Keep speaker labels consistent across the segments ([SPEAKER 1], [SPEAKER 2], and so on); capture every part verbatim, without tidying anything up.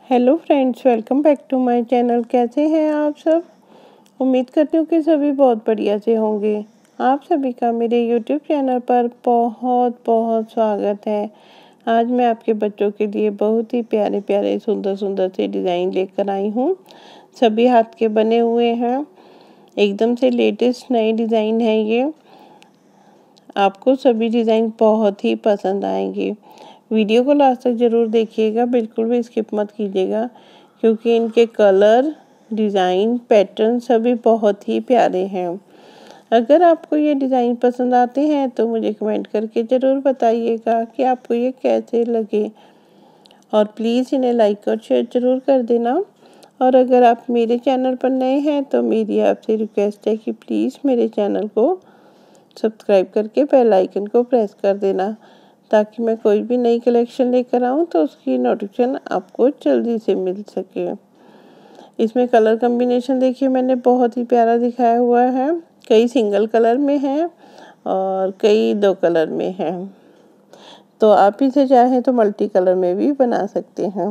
[SPEAKER 1] Hello friends, welcome back to my channel. कैसे हैं आप सब? उम्मीद करती हूँ कि सभी बहुत बढ़िया से होंगे। आप सभी का मेरे यूट्यूब चैनल पर बहुत बहुत स्वागत है। आज मैं आपके बच्चों के लिए बहुत ही प्यारे प्यारे सुंदर सुंदर से डिज़ाइन लेकर आई हूँ। सभी हाथ के बने हुए हैं, एकदम से लेटेस्ट नए डिज़ाइन है ये। आपको सभी डिज़ाइन बहुत ही पसंद आएंगे। वीडियो को लास्ट तक ज़रूर देखिएगा, बिल्कुल भी स्किप मत कीजिएगा, क्योंकि इनके कलर, डिज़ाइन, पैटर्न सभी बहुत ही प्यारे हैं। अगर आपको ये डिज़ाइन पसंद आते हैं तो मुझे कमेंट करके ज़रूर बताइएगा कि आपको ये कैसे लगे, और प्लीज़ इन्हें लाइक और शेयर ज़रूर कर देना। और अगर आप मेरे चैनल पर नए हैं तो मेरी आपसे रिक्वेस्ट है कि प्लीज़ मेरे चैनल को सब्सक्राइब करके बेल आइकन को प्रेस कर देना, ताकि मैं कोई भी नई कलेक्शन लेकर आऊँ तो उसकी नोटिफिकेशन आपको जल्दी से मिल सके। इसमें कलर कॉम्बिनेशन देखिए मैंने बहुत ही प्यारा दिखाया हुआ है। कई सिंगल कलर में है और कई दो कलर में है, तो आप इसे चाहें तो मल्टी कलर में भी बना सकते हैं।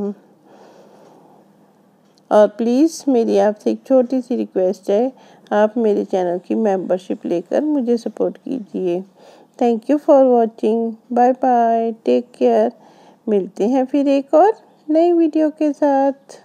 [SPEAKER 1] और प्लीज़ मेरी आपसे एक छोटी सी रिक्वेस्ट है, आप मेरे चैनल की मेंबरशिप लेकर मुझे सपोर्ट कीजिए। Thank you for watching. Bye bye, take care. मिलते हैं फिर एक और नई वीडियो के साथ।